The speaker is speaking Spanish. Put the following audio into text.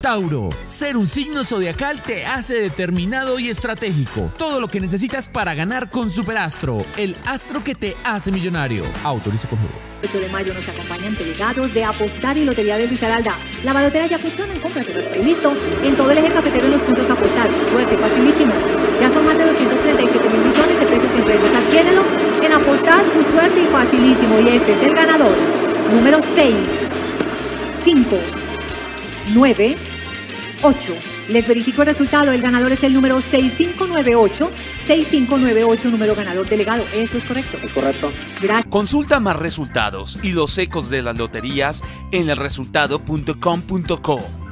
Tauro, ser un signo zodiacal te hace determinado y estratégico. Todo lo que necesitas para ganar con Superastro, el astro que te hace millonario. Autoriza con juegos. 8 de mayo nos acompañan delegados de Apostar y Lotería de Risaralda. La balotera ya funciona, cómprate, y listo. En todo el eje cafetero en los puntos Apostar. Suerte, facilísimo. Ya son más de 237 mil millones de pesos en premios. Adquiérelo en Apostar, su suerte y facilísimo. Y este es el ganador. Número 6, 5, 9, 8. Les verifico el resultado. El ganador es el número 6598. 6598, número ganador delegado. ¿Eso es correcto? Es correcto. Gracias. Consulta más resultados y los ecos de las loterías en elresultado.com.co.